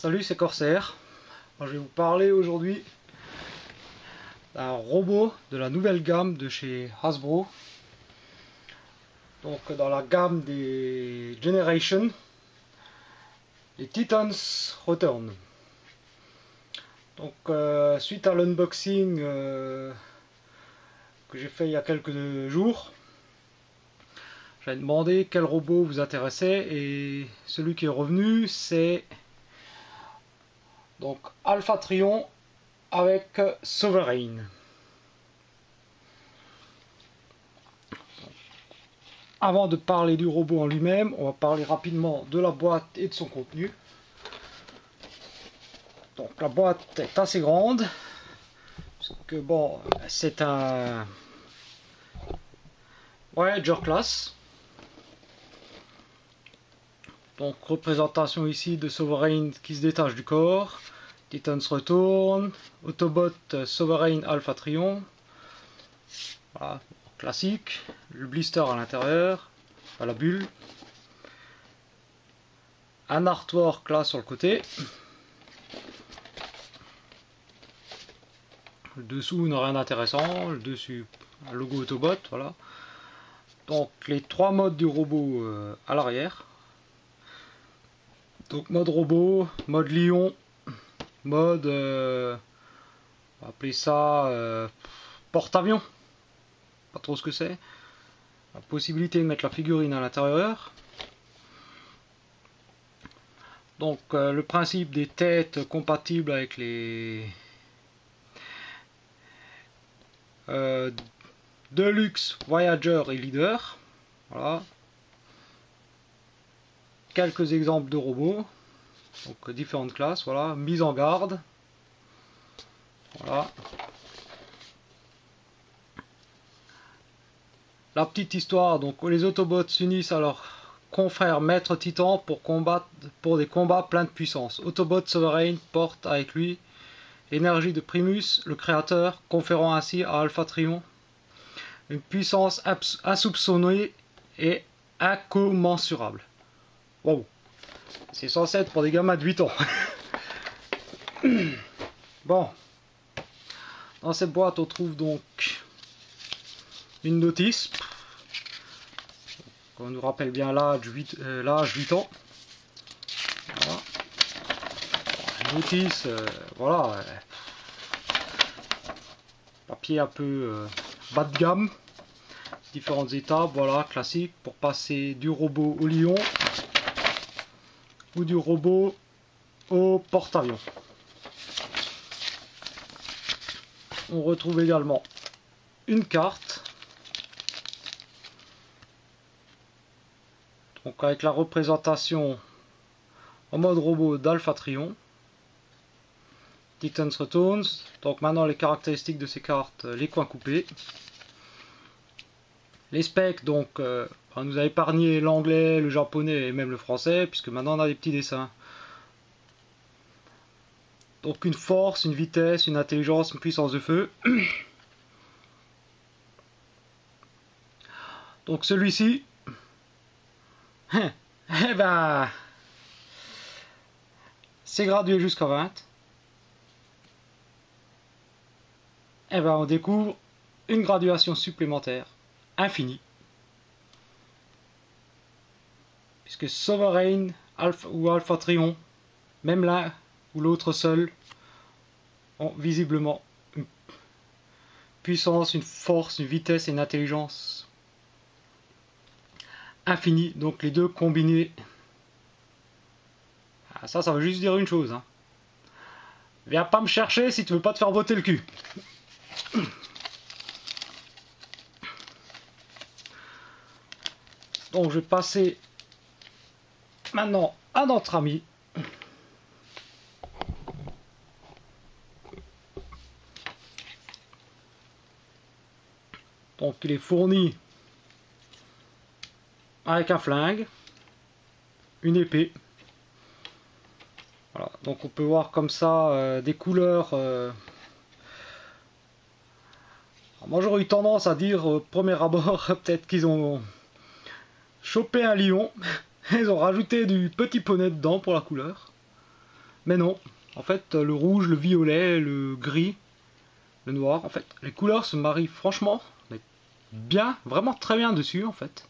Salut, c'est Corsair. Je vais vous parler aujourd'hui d'un robot de la nouvelle gamme de chez Hasbro. Donc dans la gamme des Generations, les Titans Return. Donc suite à l'unboxing que j'ai fait il y a quelques jours, j'avais demandé quel robot vous intéressait et celui qui est revenu c'est donc Alpha Trion avec Sovereign. Avant de parler du robot en lui-même, on va parler rapidement de la boîte et de son contenu. Donc la boîte est assez grande, parce que bon, c'est un Voyager class. Donc représentation ici de Sovereign qui se détache du corps, Titans Return, Autobot Sovereign Alpha Trion. Voilà, classique, le blister à l'intérieur, à la bulle, un artwork là sur le côté, le dessous n'a rien d'intéressant, le dessus un logo Autobot, voilà. Donc les trois modes du robot à l'arrière. Donc mode robot, mode lion, mode on va appeler ça porte-avion, pas trop ce que c'est. La possibilité de mettre la figurine à l'intérieur. Donc le principe des têtes compatibles avec les Deluxe, Voyager et Leader. Voilà. Quelques exemples de robots. Donc différentes classes, voilà. Mise en garde. Voilà. La petite histoire, donc les Autobots s'unissent à leurs confrères Maître Titan pour des combats pleins de puissance. Autobot Sovereign porte avec lui l'énergie de Primus, le créateur, conférant ainsi à Alpha Trion une puissance insoupçonnée et incommensurable. Wow. C'est censé être pour des gamins de 8 ans. Bon. Dans cette boîte, on trouve donc une notice. On nous rappelle bien l'âge 8 ans. Voilà. Une notice, voilà. Papier un peu bas de gamme. Différentes étapes, voilà, classique, pour passer du robot au lion ou du robot au porte-avions. On retrouve également une carte. Donc avec la représentation en mode robot d'Alpha Trion. Titans Returns. Donc maintenant les caractéristiques de ces cartes, les coins coupés. Les specs, donc on nous a épargné l'anglais, le japonais et même le français, puisque maintenant on a des petits dessins. Donc une force, une vitesse, une intelligence, une puissance de feu. Donc celui-ci, eh ben, c'est gradué jusqu'à 20. Eh ben on découvre une graduation supplémentaire, infinie. Puisque Sovereign ou Alpha Trion, même l'un ou l'autre seul, ont visiblement une puissance, une force, une vitesse et une intelligence infinie. Donc les deux combinés, ça veut juste dire une chose. Hein. Viens pas me chercher si tu veux pas te faire botter le cul. Donc je vais passer maintenant à notre ami. Donc il est fourni avec un flingue, une épée. Voilà, donc on peut voir comme ça des couleurs. Moi j'aurais eu tendance à dire au premier abord peut-être qu'ils ont chopé un lion, ils ont rajouté du petit poney dedans pour la couleur. Mais non, en fait le rouge, le violet, le gris, le noir, en fait les couleurs se marient franchement mais bien, vraiment très bien dessus en fait.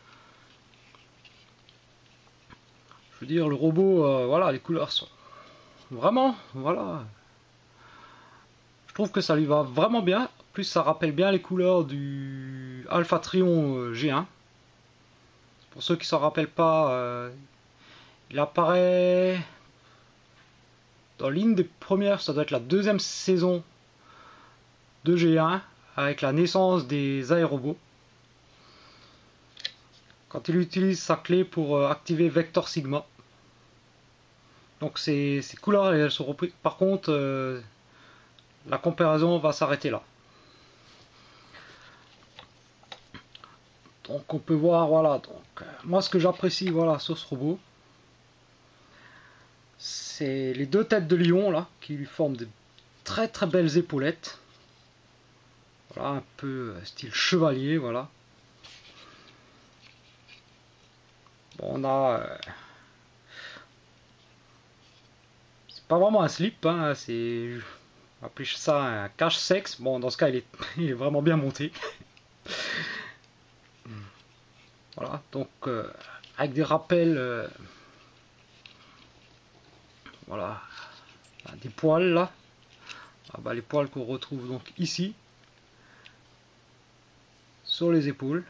Je veux dire le robot, voilà, les couleurs sont vraiment, voilà. Je trouve que ça lui va vraiment bien. En plus ça rappelle bien les couleurs du Alpha Trion G1. Pour ceux qui s'en rappellent pas, il apparaît dans l'une des premières, ça doit être la deuxième saison de G1, avec la naissance des aérobots. Quand il utilise sa clé pour activer Vector Sigma. Donc ces couleurs elles sont reprises. Par contre, la comparaison va s'arrêter là. Donc on peut voir, voilà, donc moi ce que j'apprécie voilà sur ce robot, c'est les deux têtes de lion là qui lui forment de très très belles épaulettes. Voilà, un peu style chevalier, voilà. Bon, on a c'est pas vraiment un slip, hein, c'est, on va appeler ça un cache-sexe. Bon, dans ce cas, il est vraiment bien monté. Voilà, donc avec des rappels, voilà, des poils là. Ah bah, les poils qu'on retrouve donc ici, sur les épaules.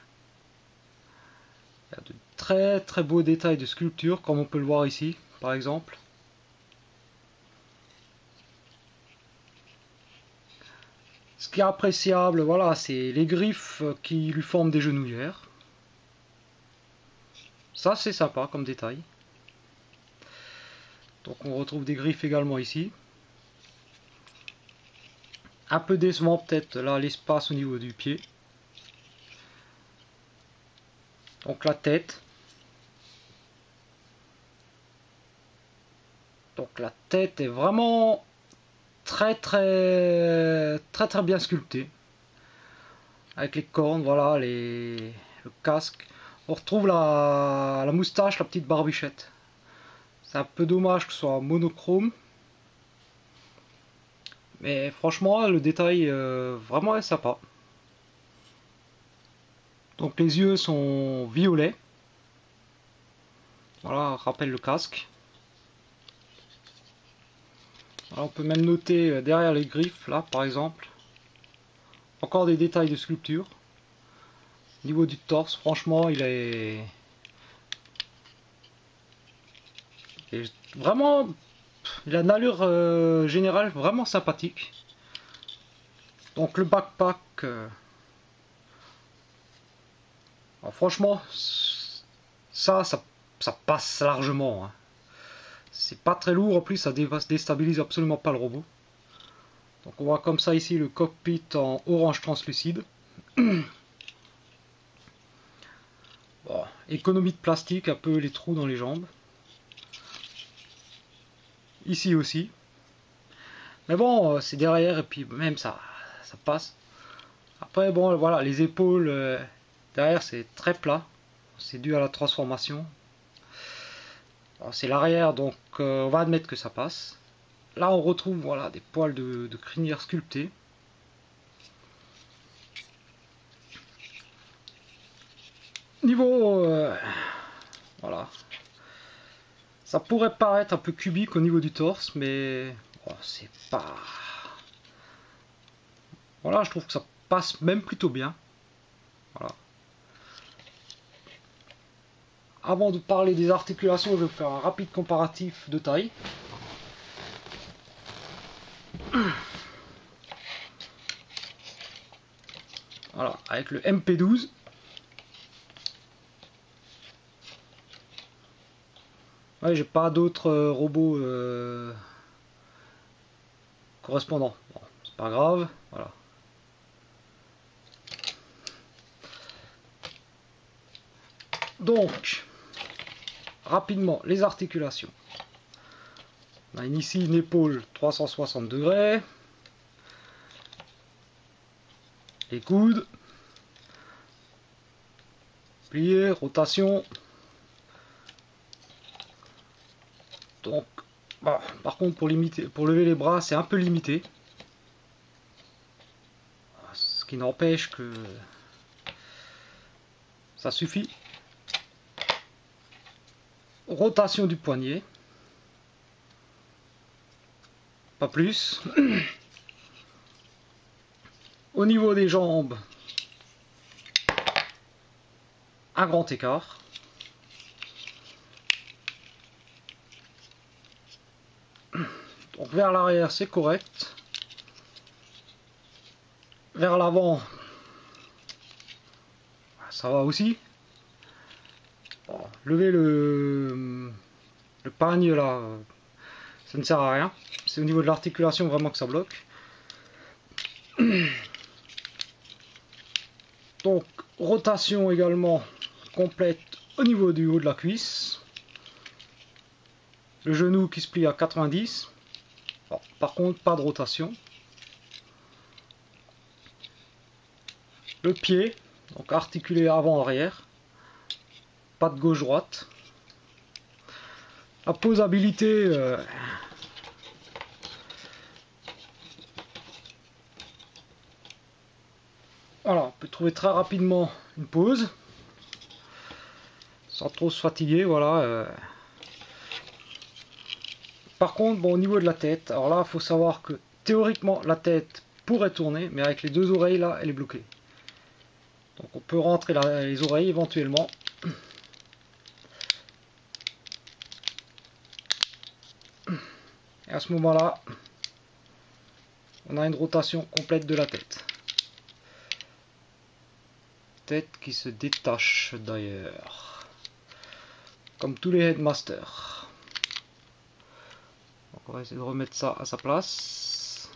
Il y a de très très beaux détails de sculpture, comme on peut le voir ici, par exemple. Ce qui est appréciable, voilà, c'est les griffes qui lui forment des genouillères. Ça, c'est sympa comme détail. Donc on retrouve des griffes également ici. Un peu décevant peut-être là l'espace au niveau du pied. Donc la tête. Donc la tête est vraiment très bien sculptée. Avec les cornes, voilà, le casque. On retrouve la moustache, la petite barbichette. C'est un peu dommage que ce soit monochrome. Mais franchement, le détail vraiment est sympa. Donc les yeux sont violets. Voilà, rappelle le casque. Alors, on peut même noter derrière les griffes, là par exemple, encore des détails de sculpture. Au niveau du torse, franchement, il est vraiment, il a une allure générale vraiment sympathique. Donc le backpack, alors, franchement, ça passe largement, hein. C'est pas très lourd, en plus ça déstabilise absolument pas le robot. Donc on voit comme ça ici le cockpit en orange translucide. Bon, économie de plastique, un peu les trous dans les jambes. Ici aussi. Mais bon, c'est derrière et puis même ça passe. Après, bon, voilà, les épaules derrière c'est très plat. C'est dû à la transformation. C'est l'arrière, donc on va admettre que ça passe. Là, on retrouve voilà des poils de crinière sculptés. Niveau, voilà, ça pourrait paraître un peu cubique au niveau du torse, mais bon, c'est pas. Voilà, je trouve que ça passe même plutôt bien. Voilà. Avant de parler des articulations, je vais vous faire un rapide comparatif de taille. Voilà, avec le MP12. Ouais, j'ai pas d'autres robots correspondants. Bon, c'est pas grave, voilà. Donc, rapidement, les articulations. On a ici une épaule 360 degrés. Les coudes. Plié, rotation. Donc, Bon, par contre, pour lever les bras, c'est un peu limité. Ce qui n'empêche que ça suffit. Rotation du poignet. Pas plus. Au niveau des jambes, un grand écart. Donc vers l'arrière, c'est correct. Vers l'avant, ça va aussi. Bon, lever le pagne là, ça ne sert à rien. C'est au niveau de l'articulation vraiment que ça bloque. Donc rotation également complète au niveau du haut de la cuisse. Le genou qui se plie à 90. Bon, par contre, pas de rotation. Le pied, donc articulé avant-arrière. Pas de gauche-droite. La posabilité, voilà, on peut trouver très rapidement une pause sans trop se fatiguer, voilà. Par contre, bon, au niveau de la tête, alors là, il faut savoir que théoriquement, la tête pourrait tourner, mais avec les deux oreilles, là, elle est bloquée. Donc on peut rentrer les oreilles éventuellement. Et à ce moment-là, on a une rotation complète de la tête. Tête qui se détache d'ailleurs. Comme tous les headmasters. Donc on va essayer de remettre ça à sa place.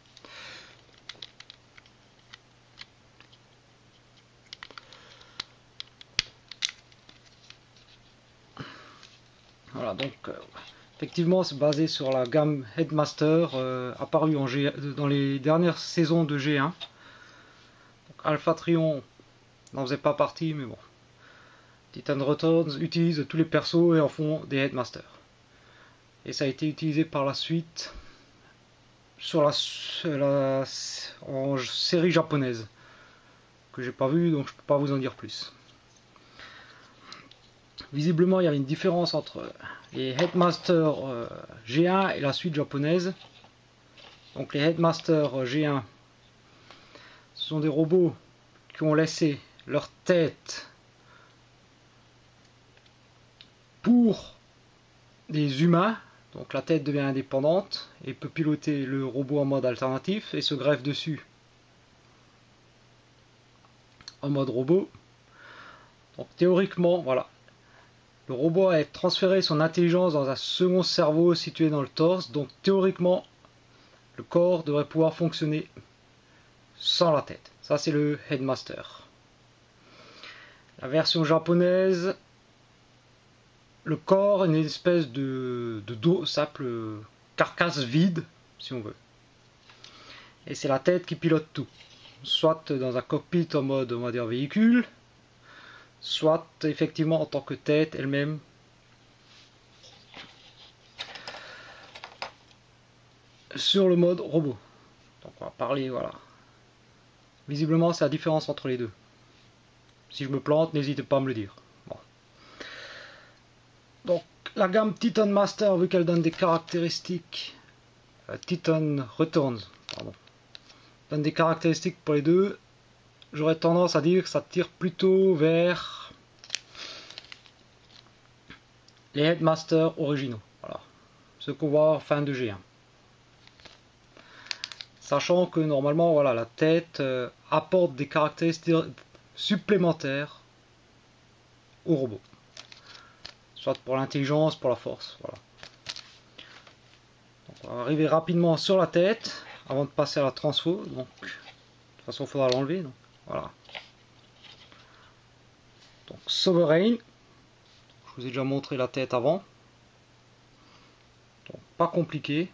Voilà, donc effectivement c'est basé sur la gamme Headmaster apparue dans les dernières saisons de G1. Donc, Alpha Trion n'en faisait pas partie, mais bon. Titan Returns utilise tous les persos et en font des Headmasters. Et ça a été utilisé par la suite sur en série japonaise que j'ai pas vu, donc je peux pas vous en dire plus. Visiblement, il y avait une différence entre les Headmasters G1 et la suite japonaise. Donc les Headmasters G1, ce sont des robots qui ont laissé leur tête pour des humains. Donc la tête devient indépendante et peut piloter le robot en mode alternatif et se greffe dessus en mode robot. Donc théoriquement, voilà. Le robot a transféré son intelligence dans un second cerveau situé dans le torse. Donc théoriquement, le corps devrait pouvoir fonctionner sans la tête. Ça c'est le Headmaster. La version japonaise, le corps est une espèce de dos, simple carcasse vide, si on veut. Et c'est la tête qui pilote tout. Soit dans un cockpit en mode, on va dire, véhicule, soit effectivement en tant que tête elle-même. Sur le mode robot. Donc on va parler, voilà. Visiblement, c'est la différence entre les deux. Si je me plante, n'hésitez pas à me le dire. Bon. Donc, la gamme Titan Master, vu qu'elle donne des caractéristiques, Titan Returns, pardon, donne des caractéristiques pour les deux, j'aurais tendance à dire que ça tire plutôt vers les Headmasters originaux. Voilà. Ce qu'on voit en fin de G1. Sachant que normalement, voilà, la tête apporte des caractéristiques supplémentaires au robot. Soit pour l'intelligence, pour la force. Voilà. Donc, on va arriver rapidement sur la tête avant de passer à la transfo. Donc, de toute façon, il faudra l'enlever. Donc, voilà. Donc, Sovereign. Je vous ai déjà montré la tête avant. Donc, pas compliqué.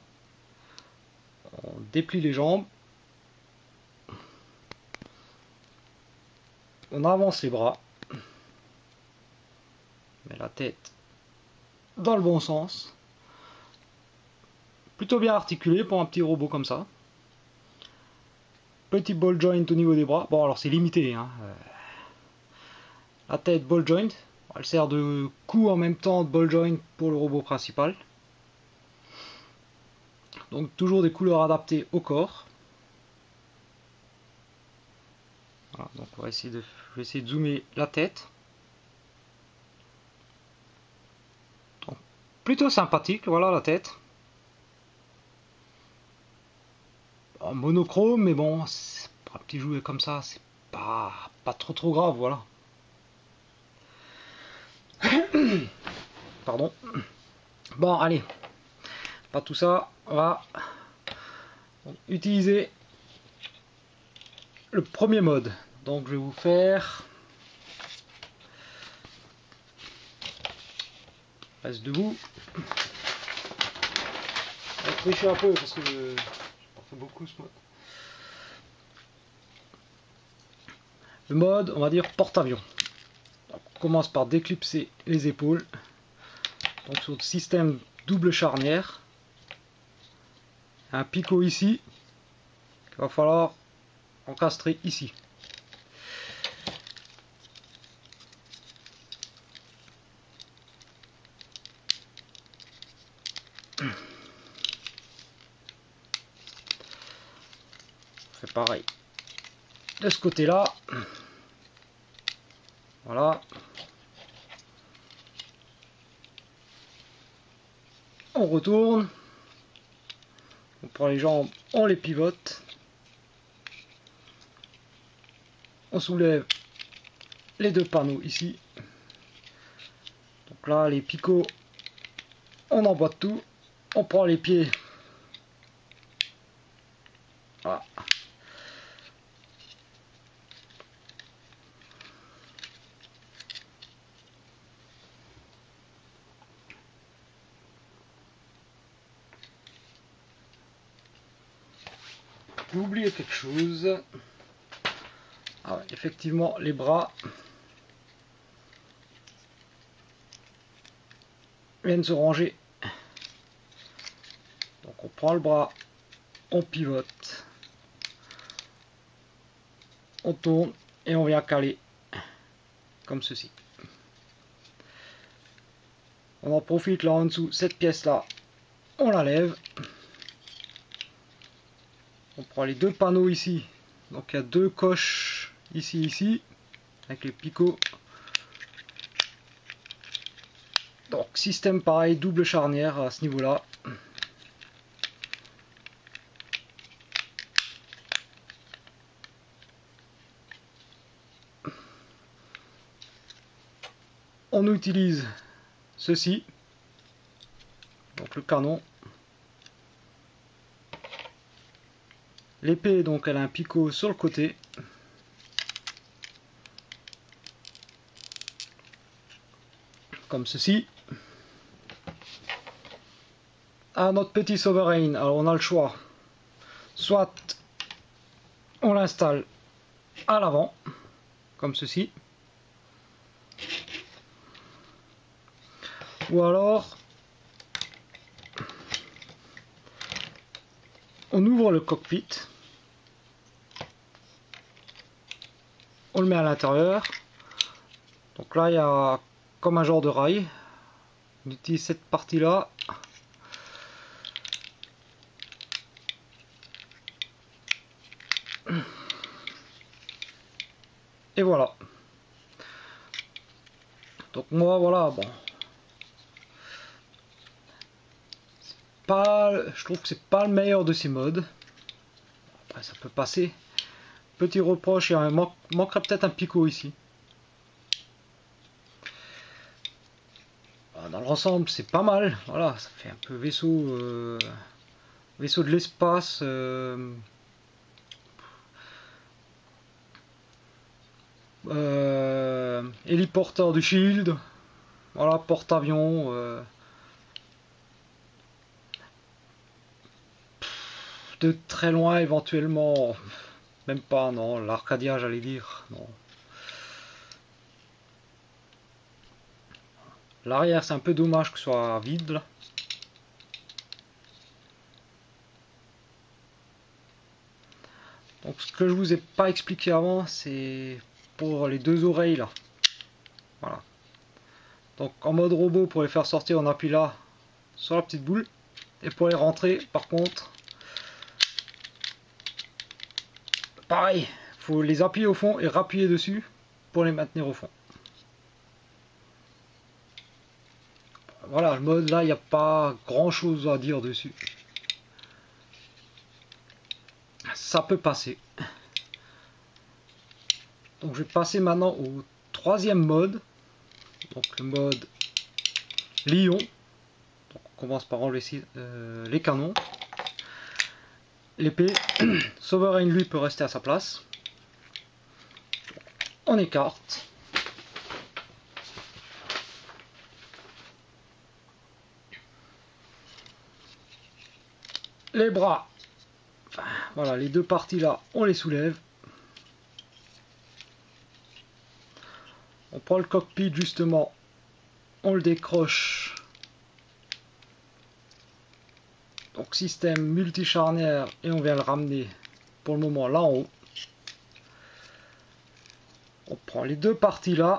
On déplie les jambes. On avance les bras. Mais la tête dans le bon sens. plutôt bien articulé pour un petit robot comme ça. Petit ball joint au niveau des bras. Bon, alors c'est limité, hein. La tête ball joint. Elle sert de cou en même temps de ball joint pour le robot principal. Donc toujours des couleurs adaptées au corps. Voilà, donc on va essayer je vais essayer de zoomer la tête. Donc, plutôt sympathique, voilà la tête. En monochrome, mais bon, pour un petit jouet comme ça, c'est pas trop grave, voilà. Pardon. Bon, allez. Pas tout ça, on va utiliser le premier mode. Donc je vais vous faire... Reste debout. Je vais tricher un peu parce que je fais beaucoup ce mode. Le mode, on va dire porte-avions. On commence par déclipser les épaules. Donc sur le système double charnière. Un picot ici. Il va falloir encastrer ici. On fait pareil de ce côté là. Voilà. On retourne. On prend les jambes, on les pivote. On soulève les deux panneaux ici. Donc là, les picots, on emboîte tout. On prend les pieds. Voilà. J'ai oublié quelque chose. Ah ouais, effectivement, les bras viennent se ranger. Donc on prend le bras, on pivote, on tourne et on vient caler comme ceci. On en profite là en dessous, cette pièce là, on la lève. On prend les deux panneaux ici. Donc il y a deux coches ici, avec les picots. Donc système pareil, double charnière à ce niveau-là. On utilise ceci, donc le canon. L'épée, donc elle a un picot sur le côté. Comme ceci. À notre petit sovereign, alors on a le choix. Soit on l'installe à l'avant, comme ceci. Ou alors on ouvre le cockpit. On le met à l'intérieur. Donc là il y a comme un genre de rail. On utilise cette partie là. Et voilà. Donc moi voilà, bon. Je trouve que c'est pas le meilleur de ces modes. Après ça peut passer. Petit reproche, il manquerait peut-être un picot ici. Dans l'ensemble c'est pas mal. Voilà, ça fait un peu vaisseau de l'espace. Héliporteur du Shield. Voilà, porte-avions. De très loin éventuellement. Même pas, non. L'Arcadia, j'allais dire. Non. L'arrière, c'est un peu dommage que ce soit vide là. Donc ce que je vous ai pas expliqué avant, c'est pour les deux oreilles là. Voilà. Donc en mode robot, pour les faire sortir, on appuie là sur la petite boule. Et pour les rentrer, par contre, pareil, faut les appuyer au fond et rappuyer dessus pour les maintenir au fond. Voilà, le mode là, il n'y a pas grand chose à dire dessus. Ça peut passer. Donc je vais passer maintenant au troisième mode. Donc le mode Lion. Donc on commence par enlever les canons. L'épée. Sovereign lui peut rester à sa place. On écarte. Les bras. Voilà, les deux parties là, on les soulève. On prend le cockpit justement, on le décroche. Donc système multi-charnière et on vient le ramener pour le moment là en haut. On prend les deux parties là.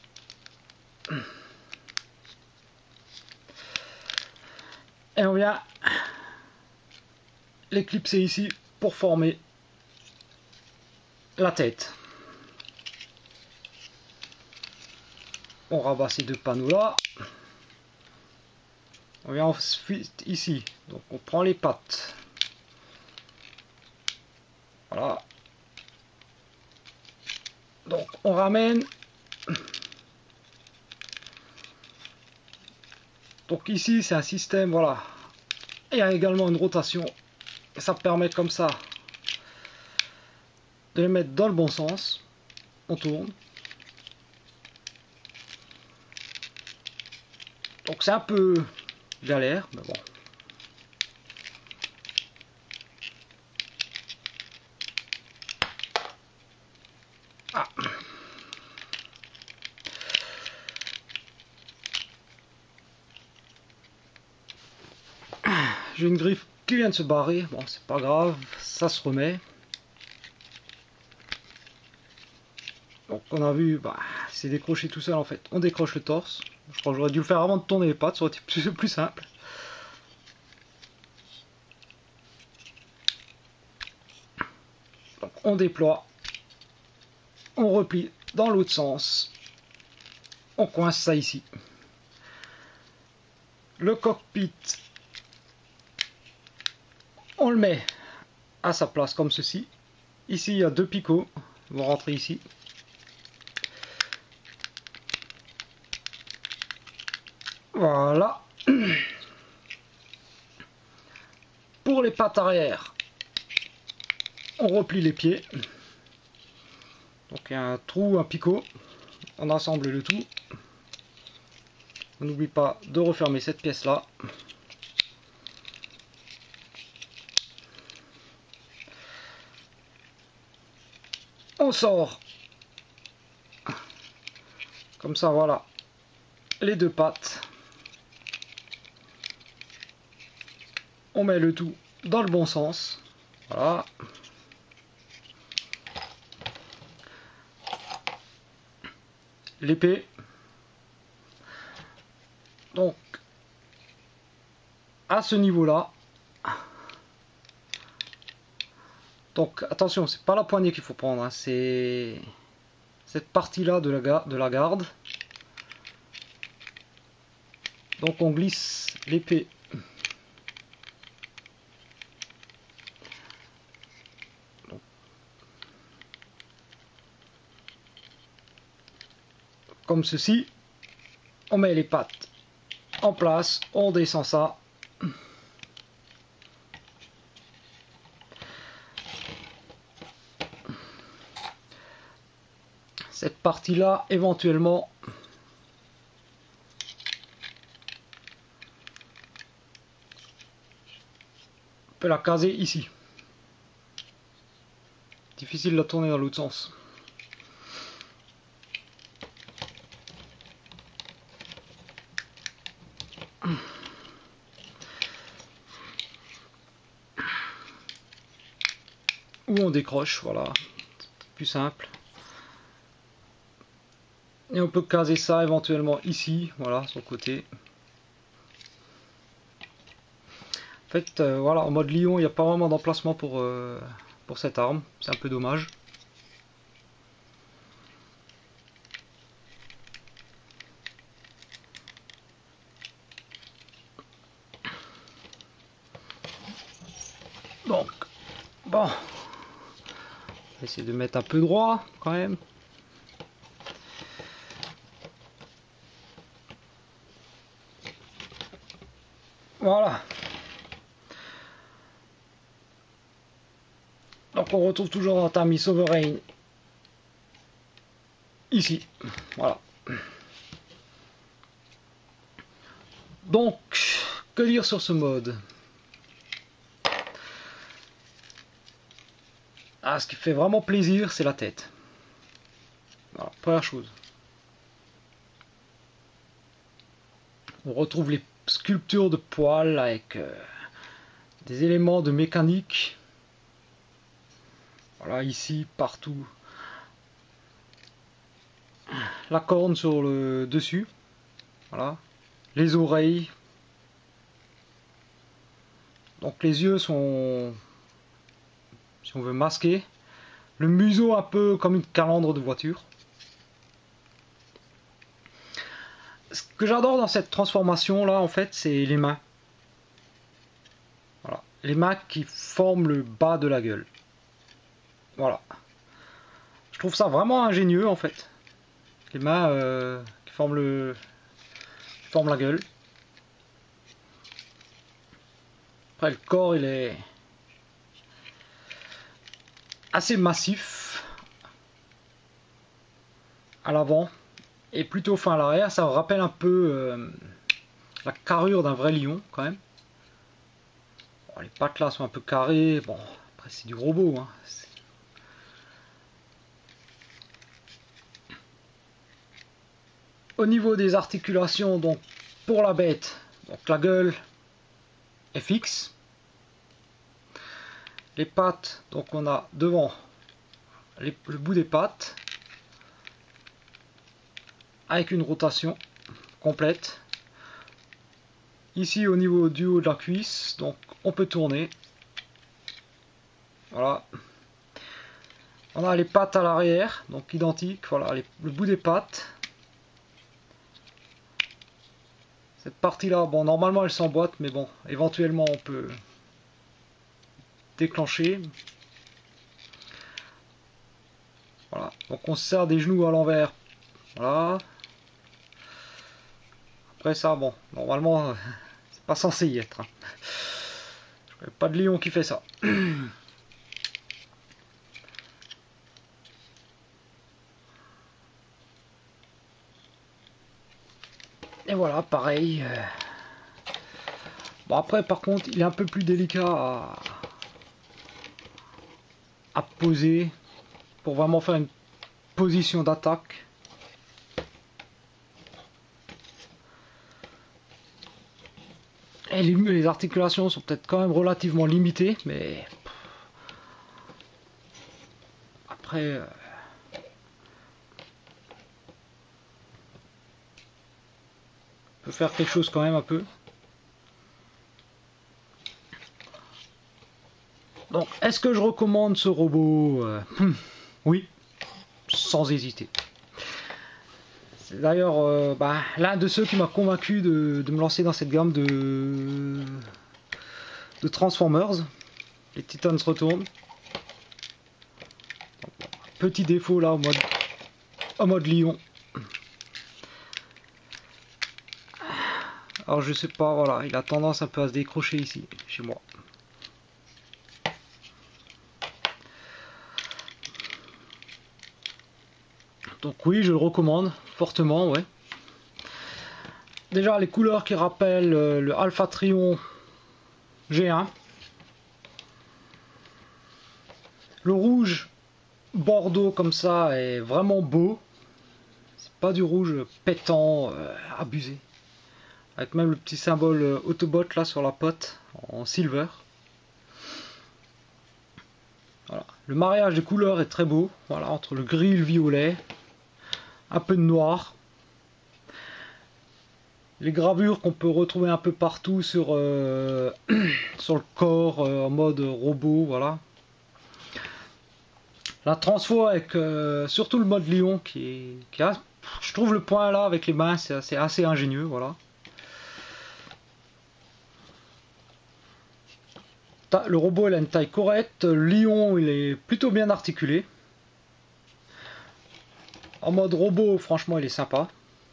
Et on vient l'éclipser ici pour former la tête. On rabat ces deux panneaux là. On vient ensuite ici. Donc on prend les pattes. Voilà. Donc on ramène. Donc ici c'est un système, voilà. Il y a également une rotation. Et ça permet comme ça de les mettre dans le bon sens. On tourne. Donc c'est un peu galère, mais bon. Ah. J'ai une griffe qui vient de se barrer. Bon, c'est pas grave, ça se remet. Donc on a vu, bah, c'est décroché tout seul en fait. On décroche le torse. Je crois que j'aurais dû le faire avant de tourner les pattes, ça aurait été plus simple. Donc on déploie, on replie dans l'autre sens, on coince ça ici. Le cockpit, on le met à sa place comme ceci. Ici il y a deux picots, ils vont rentrer ici. Voilà. Pour les pattes arrière, on replie les pieds. Donc il y a un trou, un picot. On assemble le tout. On n'oublie pas de refermer cette pièce là. On sort. Comme ça, voilà. Les deux pattes. On met le tout dans le bon sens. Voilà. L'épée. Donc, à ce niveau-là. Donc, attention, c'est pas la poignée qu'il faut prendre, hein, c'est cette partie-là de la garde. Donc, on glisse l'épée. Comme ceci. On met les pattes en place, on descend ça. Cette partie-là, éventuellement, on peut la caser ici. Difficile de la tourner dans l'autre sens. on décroche, voilà, plus simple. Et on peut caser ça éventuellement ici, voilà, sur le côté. En fait, voilà, en mode lion, il n'y a pas vraiment d'emplacement pour cette arme, c'est un peu dommage. Donc, bon, on va essayer de mettre un peu droit quand même. Voilà. Donc on retrouve toujours notre ami Sovereign ici. Voilà. Donc, que dire sur ce mode? Ah, ce qui fait vraiment plaisir, c'est la tête. Voilà, première chose. On retrouve les sculptures de poils avec des éléments de mécanique. Voilà, ici, partout. La corne sur le dessus. Voilà. Les oreilles. Donc les yeux sont, si on veut, masqués. Le museau un peu comme une calandre de voiture. Ce que j'adore dans cette transformation là, en fait, c'est les mains. Voilà. Les mains qui forment le bas de la gueule. Voilà. Je trouve ça vraiment ingénieux en fait. Les mains qui forment la gueule. Après le corps il est assez massif à l'avant et plutôt fin à l'arrière. Ça rappelle un peu la carrure d'un vrai lion quand même. Bon, les pattes là sont un peu carrées. Bon, après c'est du robot. Hein. Au niveau des articulations, donc pour la bête, donc la gueule est fixe. Les pattes, donc on a devant le bout des pattes avec une rotation complète. Ici au niveau du haut de la cuisse, donc on peut tourner. Voilà. On a les pattes à l'arrière, donc identiques. Voilà, le bout des pattes. Cette partie-là, bon, normalement elle s'emboîte, mais bon, éventuellement on peut déclencher. Voilà, donc on se sert des genoux à l'envers. Voilà. Après ça, bon, normalement, c'est pas censé y être. Je connais pas de lion qui fait ça. Et voilà, pareil. Bon, après, par contre, il est un peu plus délicat à poser pour vraiment faire une position d'attaque. Et les articulations sont peut-être quand même relativement limitées, mais après, on peut faire quelque chose quand même un peu. Donc, est-ce que je recommande ce robot? Oui, sans hésiter. C'est d'ailleurs l'un de ceux qui m'a convaincu de me lancer dans cette gamme de Transformers. Les Titans retournent. Petit défaut là en mode lion. Alors je sais pas, voilà, il a tendance un peu à se décrocher ici, chez moi. Donc oui, je le recommande fortement, ouais. Déjà les couleurs qui rappellent le Alpha Trion G1. Le rouge bordeaux comme ça est vraiment beau. C'est pas du rouge pétant, abusé. Avec même le petit symbole Autobot là sur la pote en silver. Voilà. Le mariage des couleurs est très beau, voilà, entre le gris et le violet, un peu de noir. Les gravures qu'on peut retrouver un peu partout sur, sur le corps en mode robot, voilà. La transfo avec surtout le mode Lion je trouve le point là avec les mains c'est assez ingénieux, voilà. Le robot il a une taille correcte, le Lion il est plutôt bien articulé. En mode robot franchement il est sympa.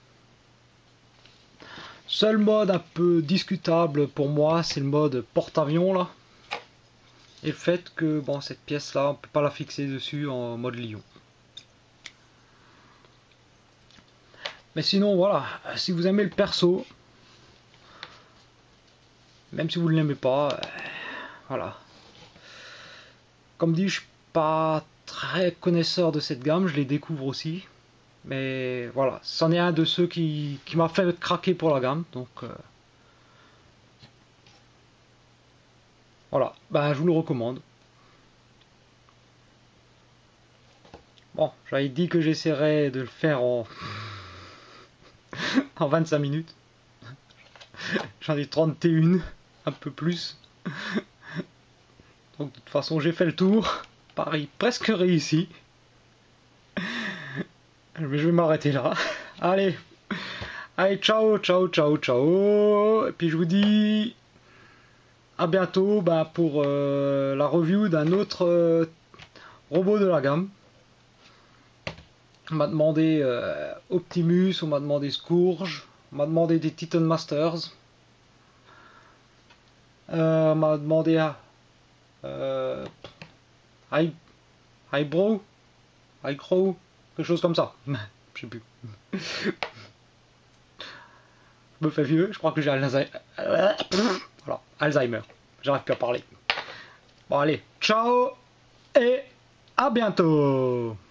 Seul mode un peu discutable pour moi c'est le mode porte-avions là. Et le fait que bon cette pièce là on peut pas la fixer dessus en mode Lion. Mais sinon voilà, si vous aimez le perso, même si vous ne l'aimez pas, voilà. Comme dit, je suis pas très connaisseur de cette gamme, je les découvre aussi. Mais voilà, c'en est un de ceux qui m'a fait craquer pour la gamme. Donc voilà, ben, je vous le recommande. Bon, j'avais dit que j'essaierais de le faire en, en 25 minutes. J'en ai 31, un peu plus. Donc de toute façon j'ai fait le tour. Pareil, presque réussi. Mais je vais m'arrêter là. Allez, allez, ciao, ciao, ciao, ciao. Et puis je vous dis à bientôt pour la review d'un autre robot de la gamme. On m'a demandé Optimus, on m'a demandé Scourge, on m'a demandé des Titan Masters. On m'a demandé Highbrow, Highcrow, quelque chose comme ça. Je sais plus. Je me fais vieux, je crois que j'ai Alzheimer. Voilà, Alzheimer. J'arrive plus à parler. Bon allez, ciao et à bientôt.